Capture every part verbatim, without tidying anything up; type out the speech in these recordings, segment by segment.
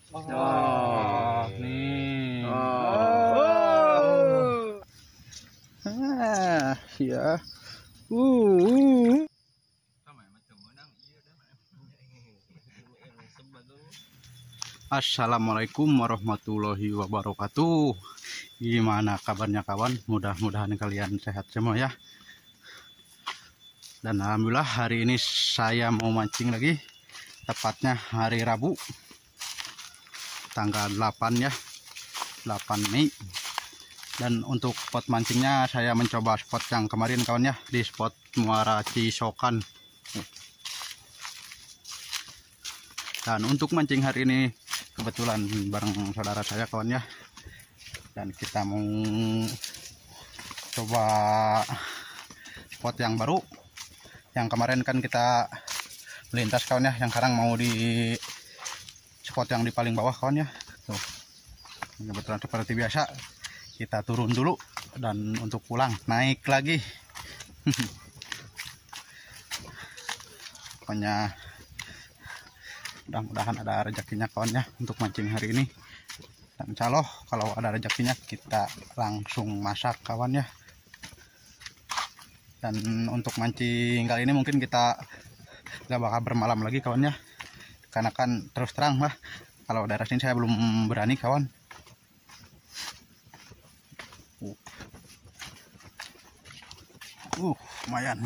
Oh, nih. Oh. Ah, ya. Uh. Assalamualaikum warahmatullahi wabarakatuh. Gimana kabarnya kawan? Mudah-mudahan kalian sehat semua ya. Dan alhamdulillah hari ini saya mau mancing lagi. Tepatnya hari Rabu tanggal delapan ya, delapan Mei. Dan untuk spot mancingnya saya mencoba spot yang kemarin kawan ya, di spot Muara Cisokan. Dan untuk mancing hari ini kebetulan bareng saudara saya kawan ya. Dan kita mau coba spot yang baru. Yang kemarin kan kita melintas kawan ya, yang sekarang mau di spot yang di paling bawah kawan ya. Tuh. Kebetulan seperti biasa kita turun dulu dan untuk pulang naik lagi. Pokoknya mudah-mudahan ada rezekinya kawan ya untuk mancing hari ini. Dan insya Allah kalau ada rezekinya kita langsung masak kawan ya. Dan untuk mancing kali ini mungkin kita gak bakal bermalam lagi kawan ya, karena kan terus terang lah kalau daerah sini saya belum berani kawan. Uh, uh lumayan.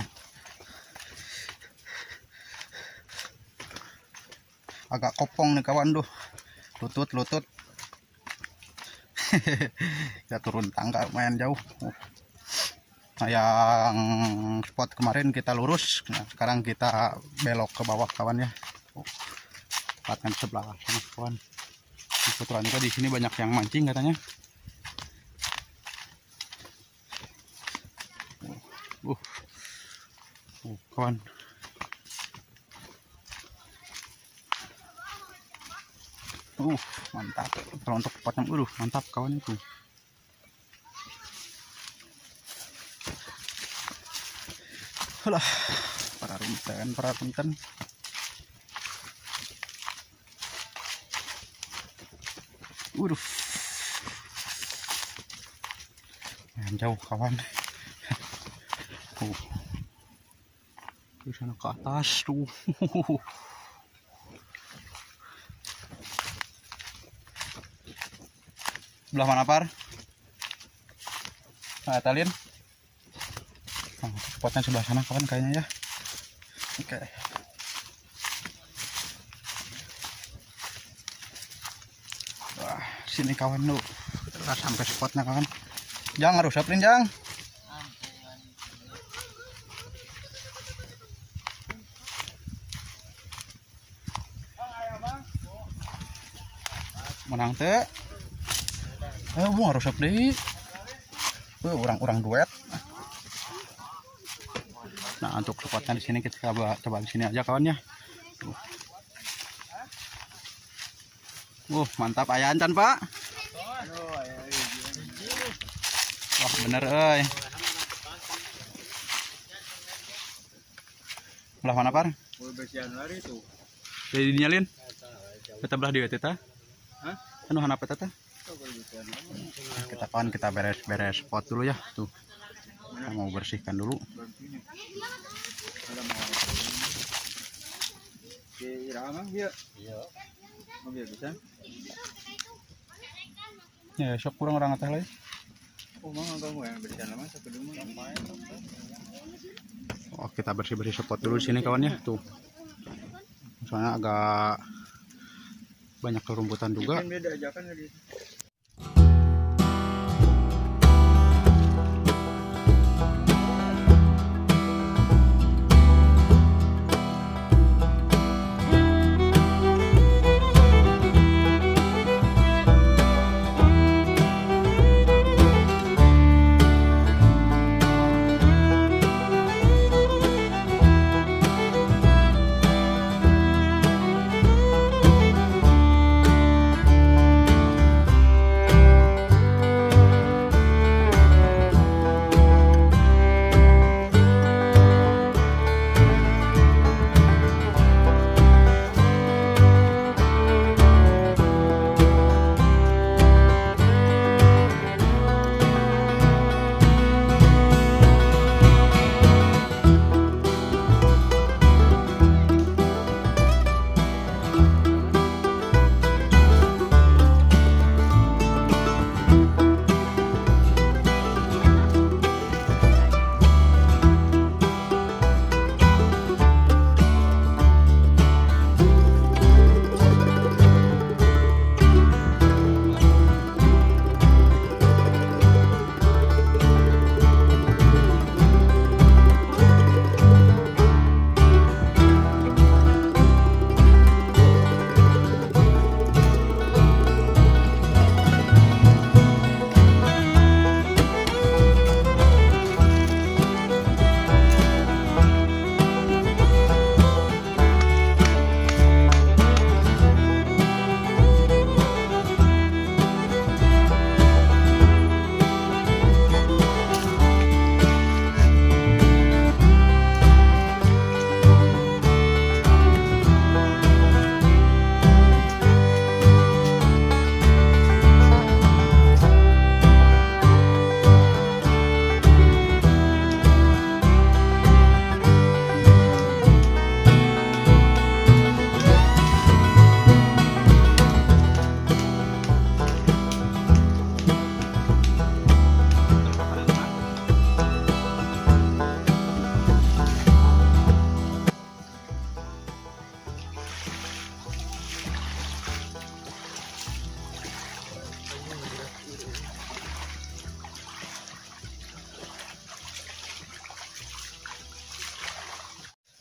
Agak kopong nih kawan tuh, lutut lutut. Kita turun tangga lumayan jauh. Uh. Nah, yang spot kemarin kita lurus, nah sekarang kita belok ke bawah kawan ya. Uh. Tempatnya di sebelah sana kawan. Kebetulan juga di sini banyak yang mancing katanya. Uh, uh, kawan. Uh, mantap. Kalau untuk spot yang uh, mantap kawan itu. Alah, para runten, para runten. Waduh. Yang jauh kawan. Uh. Di sana ke atas tuh. Sebelah mana par? Nah, talin. Nah, spotnya sebelah sana kawan kayaknya ya. Oke. Okay. Wah, sini kawan lu. Udah sampai spotnya kawan. Jangan rusak Lin, Jang. Menang teh. Eh, bu harus update. Uh, orang-orang duet. Nah, untuk spotnya di sini kita coba coba di sini aja kawan ya. Uh, uh mantap ayah ancan Pak. Wah bener euy. Belah mana Par? Jadi dinyalin. Kita belah di teta. Hah? Anu hana teta? Kita kawan kita beres-beres spot dulu ya tuh. Kita mau bersihkan dulu. Ya, sok kurang orang atas lagi. Oh, kita bersih-bersih spot dulu di sini kawan ya tuh. Soalnya agak banyak kerumputan juga.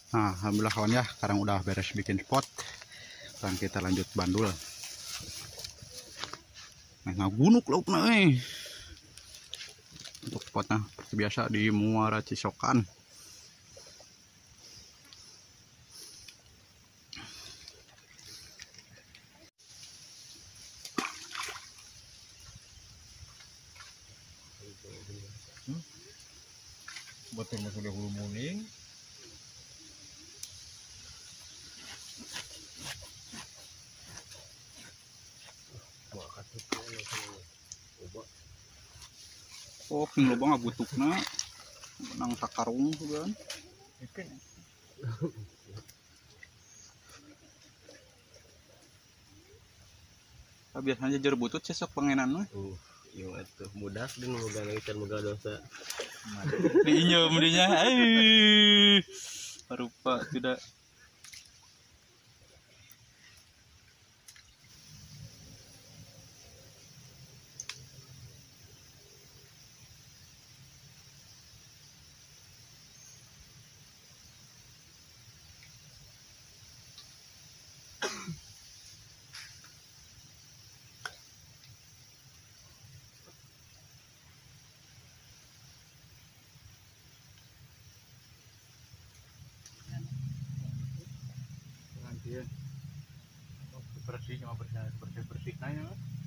Nah, alhamdulillah kawan ya, sekarang udah beres bikin spot. Sekarang kita lanjut bandul. Nah, ngagunuk lauknya eh. Untuk spotnya seperti biasa di Muara Cisokan. Hmm? Betul sudah hulu muning. Oh, yang lubang agutukna nang sakarung kan. Ikan. Nah, biasanya jer butut sesok pengenan mah. Uh, yung ito mudak din mo ganang ikan mga dosa. Diinyo mendingnya. Eh. Rupa tidak. Dia bersih cuma bersih bersih bersih nanya.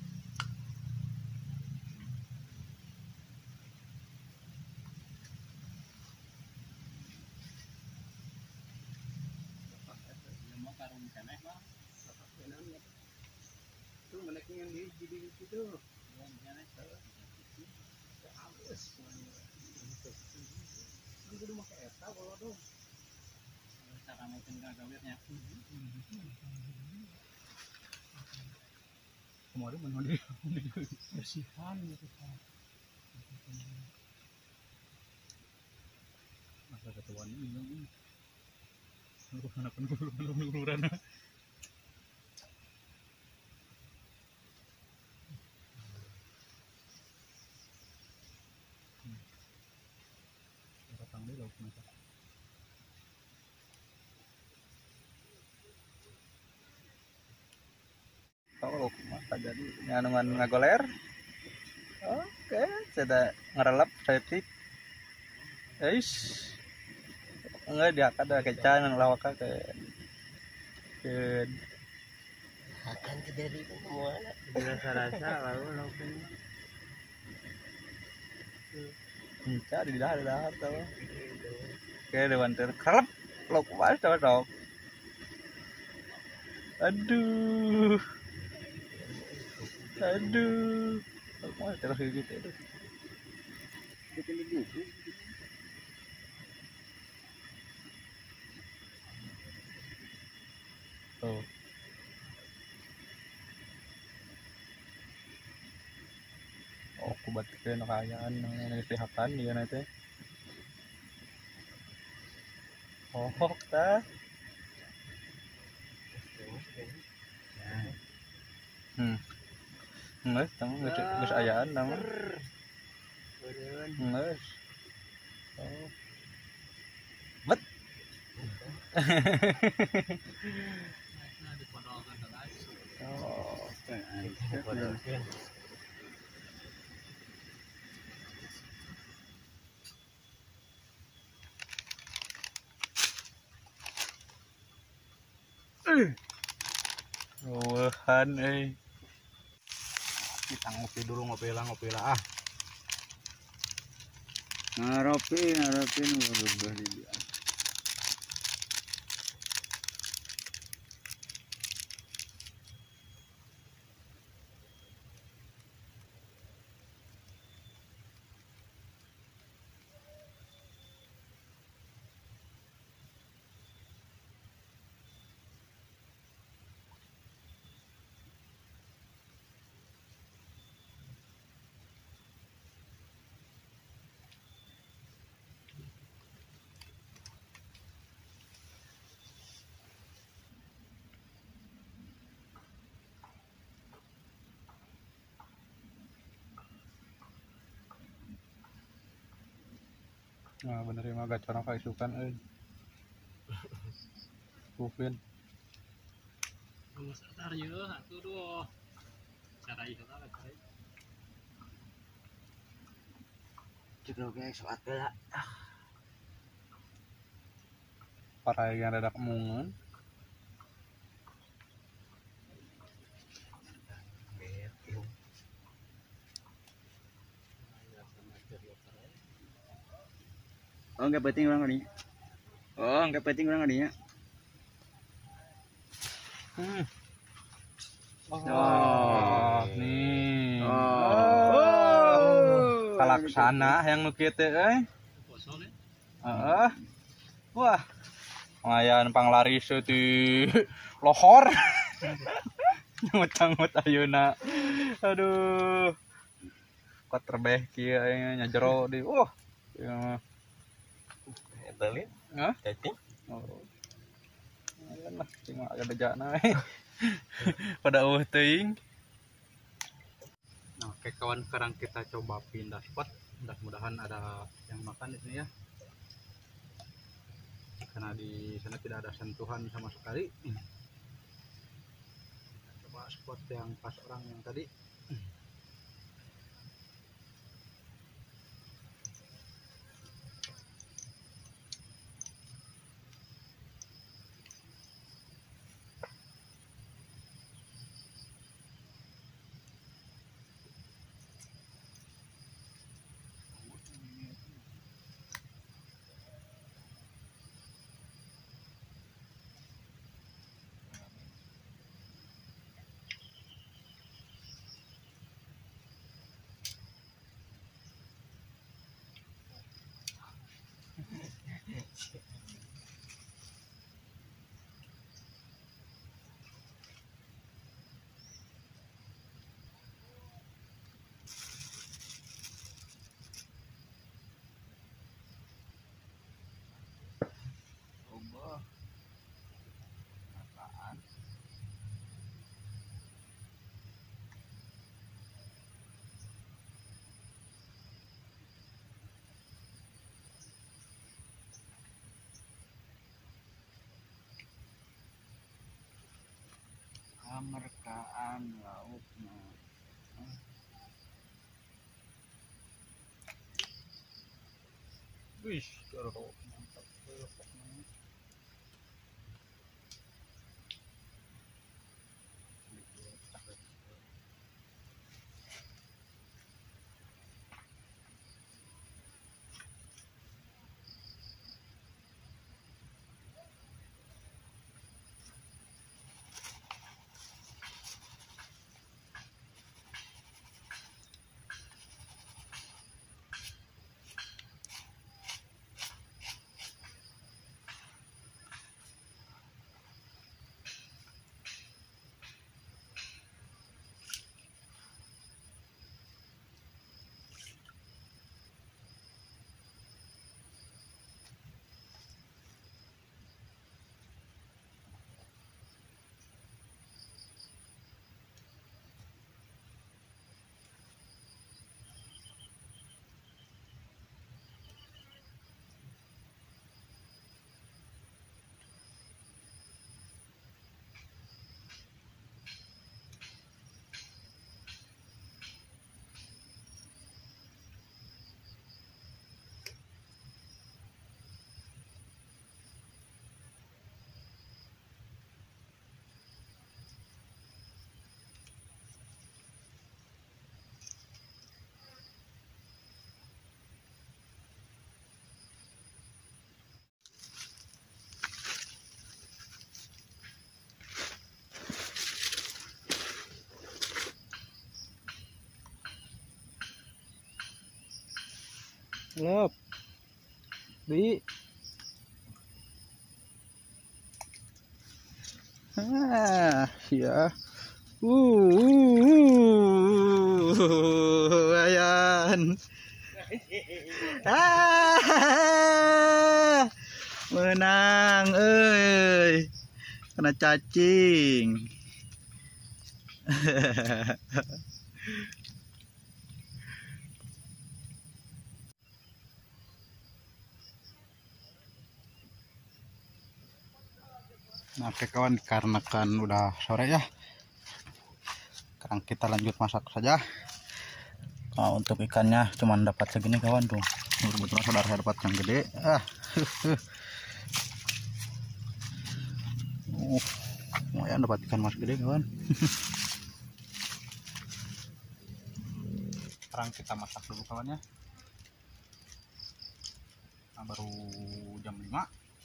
Itu meneknya di di situ. Itu udah pakai eta kalau tuh. Cara makin gagawirnya. Kemarin menolak bersihan gitu kan. Masa ketuaan ini lu anak penuluran. Datang deh lauk masa. Oh, masa jadi nganungan ngagoler. Oke, saya ngerelap septic. Eish. Enggak dia ada kecan yang lawak ke ke Akan ke dari semua. Rasa-rasa lalu lauknya. Enca di dahar dahar tahu. Oke, dewan terkerap lauk pas tahu dong. Aduh. Aduh. Mau terus gitu. Bikin dulu. Tuh. Oh, kubat ke nakayaan nang pihakan dia nanti. Oh, ta. Hmm. Nges, tang geus geus ayaan tang. Nges. Oh. Bet. Oh, Wahan eh. Kita ngopi dulu, ngopi lah, ngopi lah ah. Ngarapin, ngarapin udah di dia. Nah, bener mah gacorna kaisukan euy. Rufin. Mas atar ya, satu dua. Cara itu kan cara. Juga guys, suatu lah. Para yang dadak mungun. Oh, enggak penting orang kadinya. Oh, enggak penting orang kadinya. Hmm. Oh, Oh. nih. Oh. Kalaksana yang nu kieu teh euy. Kosong ya. Heeh. Wah. Lumayan panglaris di lohor. Ngut-ngut ayeuna. Aduh. Kuat terbeh kieu nya jero di. Wah. Ya. Eta lihat. Hah? Cacing. Oh. Ayan lah, cuma ada bejana. Pada eueuh teuing. Nah, oke kawan, sekarang kita coba pindah spot. Mudah-mudahan ada yang makan di sini ya. Karena di sana tidak ada sentuhan sama sekali. Kita coba spot yang pas orang yang tadi. Kemerkaan lautnya. Wih, jauh mantap. Lep. Di. Ah, ya. Uh, uh, uh, ayan. Ah, menang, euy. Kena cacing. Oke kawan, dikarenakan udah sore ya, sekarang kita lanjut masak saja. Nah, untuk ikannya cuman dapat segini kawan tuh. Kebetulan saudara saya dapat yang gede. Ah, uh, lumayan dapat ikan mas gede kawan. Sekarang kita masak dulu kawannya. Nah, baru jam lima.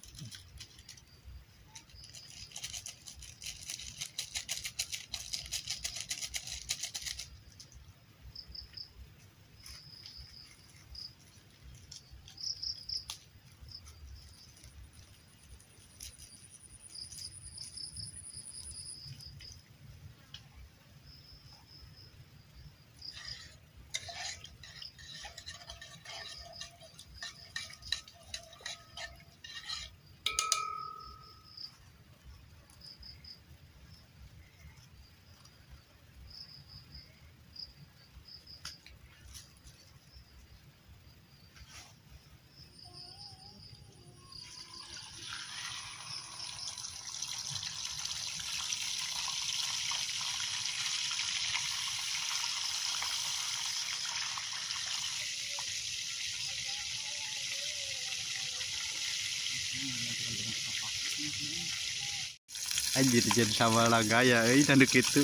Anjir jadi sama lah gaya eh tanduk itu.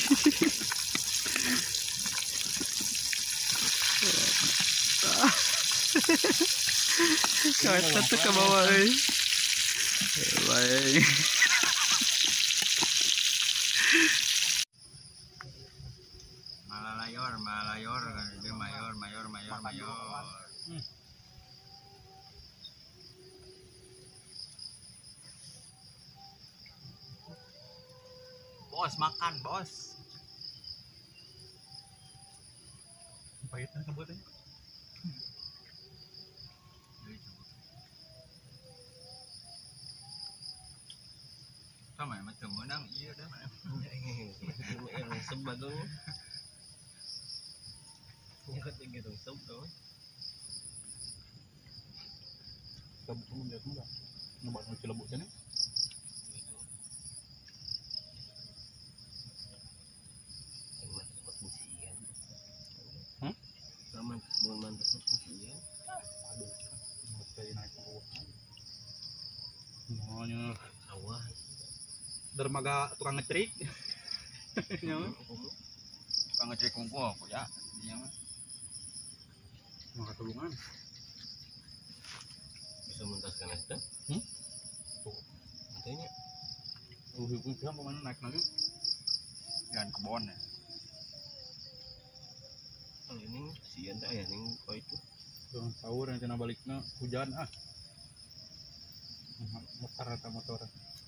Kau satu ke bawah eh. Baik. Malalayor, malalayor, dia mayor, mayor, mayor, mayor. Hmm. Bos makan bos. Pahitan sebutnya. Sama ya macam menang iya dah. Yang sebagai. Ini kan tinggi dong sub dong. Sub pun dia tu dah. Nampak macam lembut ni. Namanya sawah. Dermaga tukang ngecrik. Tukang ngecrik kumpul aku ya. Iya mah. Maka tulungan. Bisa mentaskan itu? Hmm? Tuh. Katanya. Oh, ibu dia mau mana naik lagi? Jangan kebon ya. Kalau ini sian tak ya ning kau itu. Jangan tahu rencana baliknya hujan ah. Motor atau motor.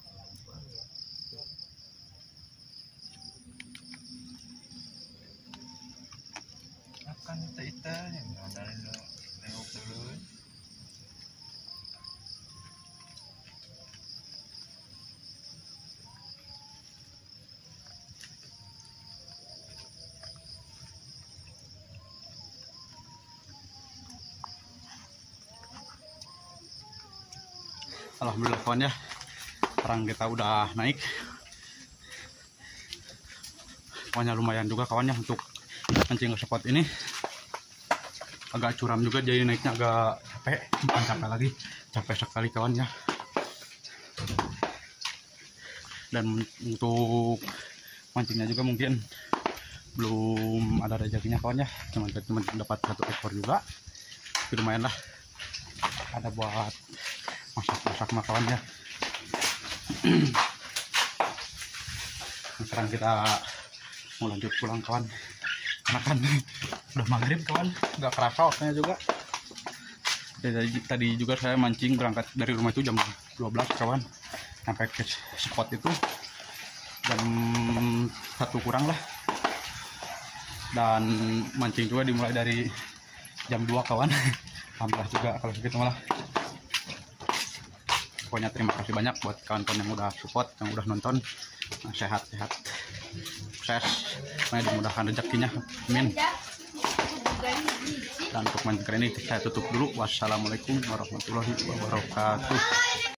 Akan kita yang ada lewat dulu. Alhamdulillah kawan ya, sekarang kita udah naik. Pokoknya lumayan juga kawannya untuk mancing ke spot ini. Agak curam juga jadi naiknya agak capek, bukan capek lagi, capek sekali kawan ya. Dan untuk mancingnya juga mungkin belum ada rezekinya kawan ya, cuma cuma dapat satu ekor juga. Tapi lumayan lah, ada buat masak-masak makawan ya. Sekarang kita mau lanjut pulang kawan, karena kan udah maghrib kawan, nggak kerasa waktunya juga. Jadi tadi juga saya mancing berangkat dari rumah itu jam dua belas kawan, sampai ke spot itu jam satu kurang lah. Dan mancing juga dimulai dari jam dua kawan. Alhamdulillah juga kalau segitu malah. Pokoknya terima kasih banyak buat kawan-kawan yang udah support, yang udah nonton. Nah, sehat-sehat, sukses, dimudahkan rezekinya, amin. Dan untuk mancing kali ini saya tutup dulu. Wassalamualaikum warahmatullahi wabarakatuh.